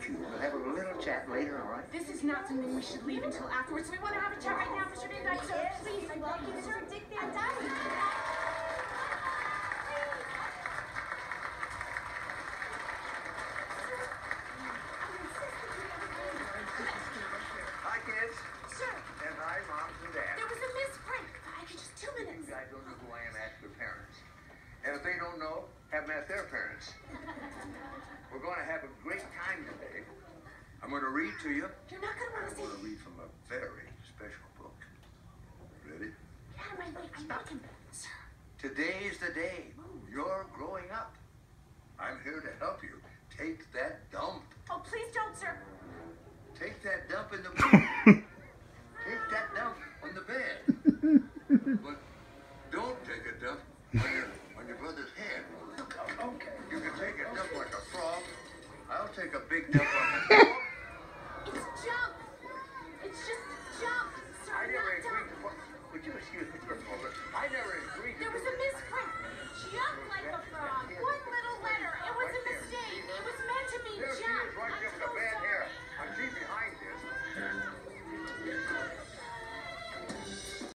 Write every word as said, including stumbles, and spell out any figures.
you. We'll have a little chat later, all right? This is not something we should leave until afterwards. We want to have a chat right now, Mister Van Dyke, so please. I love you, Sir Dick Van Dyke. Hi, kids. Sir, And hi, moms and dads. there was a misprint. I could just two minutes. You guys don't know who I am, ask their parents. And if they don't know, have them ask their parents. We're going to have a great time today. I'm going to read to you. You're not going to want to I'm say... going to read from a very special book. Ready? Get out of my way. I'm not convinced, sir. Today's the day. You're growing up. I'm here to help